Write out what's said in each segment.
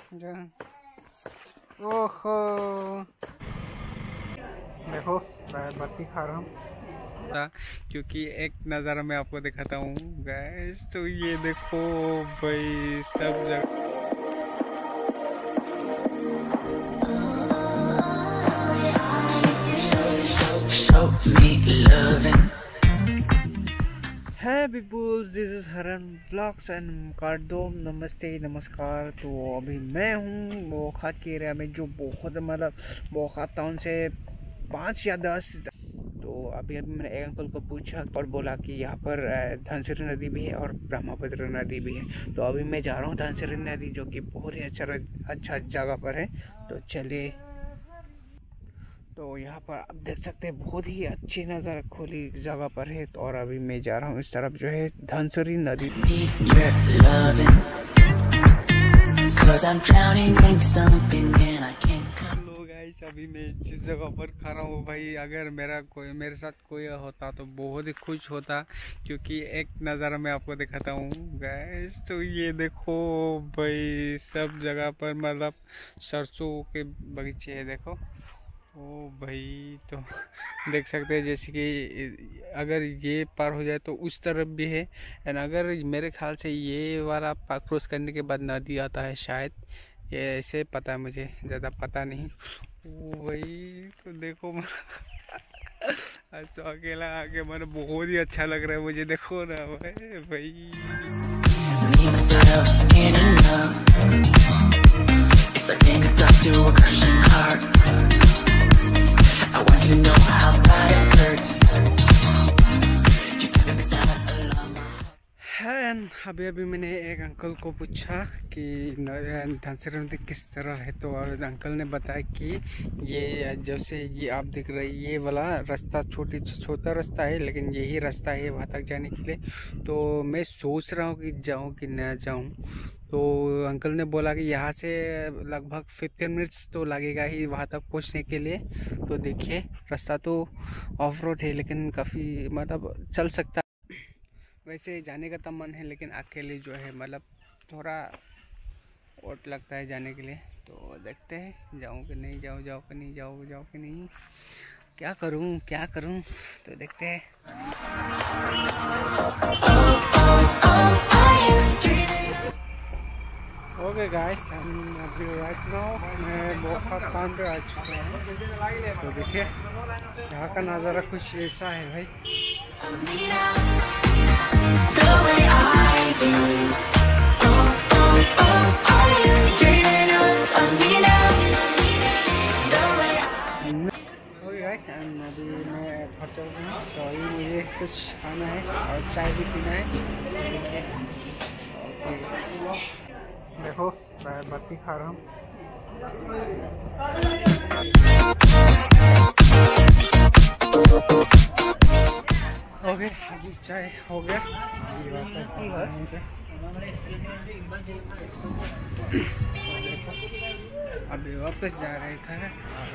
ओहो देखो मैं बत्ती खा रहा हूँ क्योंकि एक नज़ारा मैं आपको दिखाता हूँ गैस। तो ये देखो भाई सब जगह है पीपुल्स, दिस इज हरन ब्लॉग्स एंड कार्डोम। नमस्ते नमस्कार। तो अभी मैं हूँ बोखा के एरिया में, जो बहुत मतलब बोखा टाउन से 5 या 10। तो अभी मैंने एक अंकल को पूछा और बोला कि यहाँ पर धनसिरी नदी भी है और ब्रह्मपुत्र नदी भी है। तो अभी मैं जा रहा हूँ धनसिरी नदी, जो कि बहुत ही अच्छा जगह पर है। तो चलिए। तो यहाँ पर आप देख सकते हैं बहुत ही अच्छी नज़र खुली जगह पर है। तो और अभी मैं जा रहा हूँ इस तरफ, जो है धनसिरी नदी। हेलो गाइस, अभी मैं जिस जगह पर खड़ा हूँ भाई, अगर मेरे साथ कोई होता तो बहुत ही खुश होता, क्योंकि एक नज़ारा मैं आपको दिखाता हूँ गाइस। तो ये देखो भाई सब जगह पर मतलब सरसों के बगीचे है। देखो ओ भाई, तो देख सकते हैं जैसे कि अगर ये पार हो जाए तो उस तरफ भी है। एंड अगर मेरे ख्याल से ये वाला पार क्रॉस करने के बाद नदी आता है शायद, ये ऐसे पता है, मुझे ज़्यादा पता नहीं। ओ भाई तो देखो अच्छा अकेला आके मैंने बहुत ही अच्छा लग रहा है मुझे। देखो ना भाई अभी मैंने एक अंकल को पूछा कि धनसिरी नदी किस तरह है। तो और अंकल ने बताया कि ये जैसे ये आप देख रहे हैं, ये वाला रास्ता छोटा रास्ता है, लेकिन यही रास्ता है वहाँ तक जाने के लिए। तो मैं सोच रहा हूँ कि जाऊँ कि न जाऊँ। तो अंकल ने बोला कि यहाँ से लगभग 15 मिनट्स तो लगेगा ही वहाँ तक पहुँचने के लिए। तो देखिए रास्ता तो ऑफ रोड है, लेकिन काफ़ी मतलब चल सकता। वैसे जाने का तो मन है, लेकिन अकेले जो है मतलब थोड़ा वोट लगता है जाने के लिए। तो देखते हैं जाऊँ कि नहीं, जाऊँ कि नहीं, जाऊँ कि नहीं, क्या करूँ। तो देखते हैं। ओके गाइस, हम अभी राइट नाउ मैं बहुत काम पे आ चुका हूँ। तो देखिए यहाँ का नज़ारा कुछ ऐसा है भाई। अभी मैं होटल में हूँ, तो अभी मुझे कुछ खाना है और चाय भी पीना है। देखो मैं बत्ती खा रहा हूँ। ओके अभी चाय हो गया, अभी वापस जा रहे थे।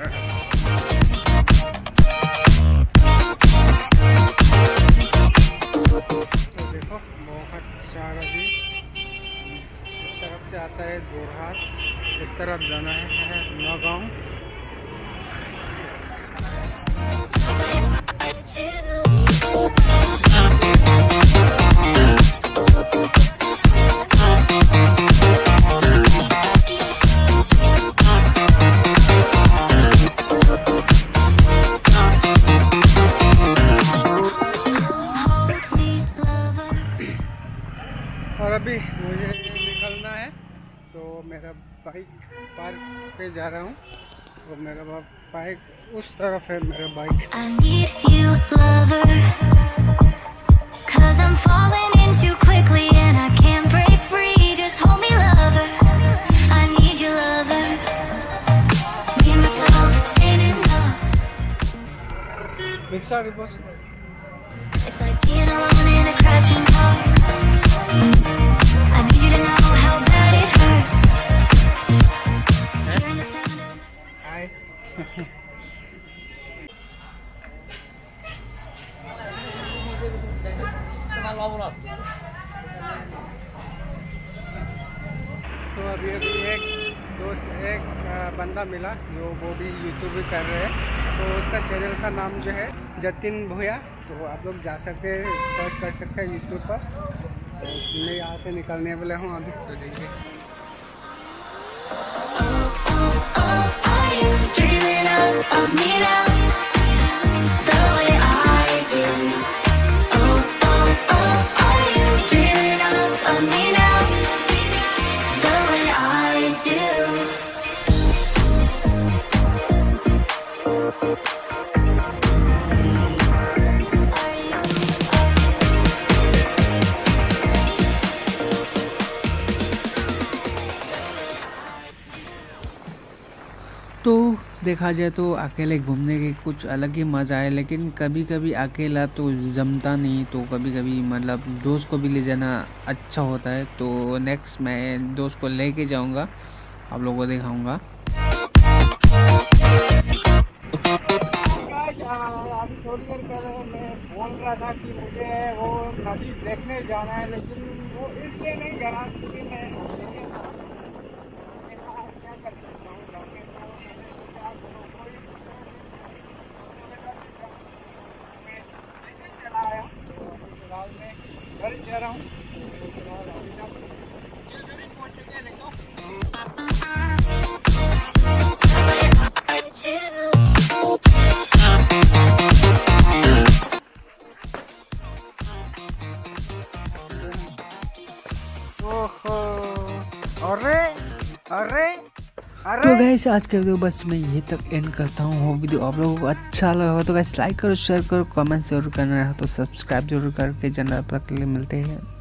तो देखो बहुत सारा भी इस तरफ से आता है जोरहाट, इस तरफ जाना है नौगांव। और अभी मुझे निकलना है, तो मेरा बाइक पार्क पे जा रहा हूँ। तो मेरा बाइक उस तरफ है, मेरा bike. It's like being alone in a crashing car. I need you to know how bad it hurts. Hearing the sound of... Hi. तो अभी एक दोस्त एक बंदा मिला जो वो भी यूट्यूब भी कर रहे हैं, तो उसका चैनल का नाम जो है जतिन भूया। तो आप लोग जा सकते हैं, सर्च कर सकते हैं यूट्यूब पर। तो मैं यहाँ से निकलने वाला हूँ अभी, तो देखिए। तो देखा जाए तो अकेले घूमने के कुछ अलग ही मज़ा है, लेकिन कभी कभी अकेला तो जमता नहीं, तो कभी कभी मतलब दोस्त को भी ले जाना अच्छा होता है। तो नेक्स्ट मैं दोस्त को लेके जाऊंगा, आप लोगों को दिखाऊंगा। अभी थोड़ी देर पहले मैं बोल रहा था कि मुझे वो नदी देखने जाना है, लेकिन वो इसलिए नहीं जा रहा क्योंकि मैं क्या कर सकता हूँ, घर जा रहा हूँ। तो गाइस आज के वीडियो बस मैं यही तक एंड करता हूँ। वो वीडियो आप लोगों को अच्छा लगा हो तो गाइस लाइक करो, शेयर करो, कमेंट जरूर करना है, तो सब्सक्राइब जरूर करके चैनल पर मिलते हैं।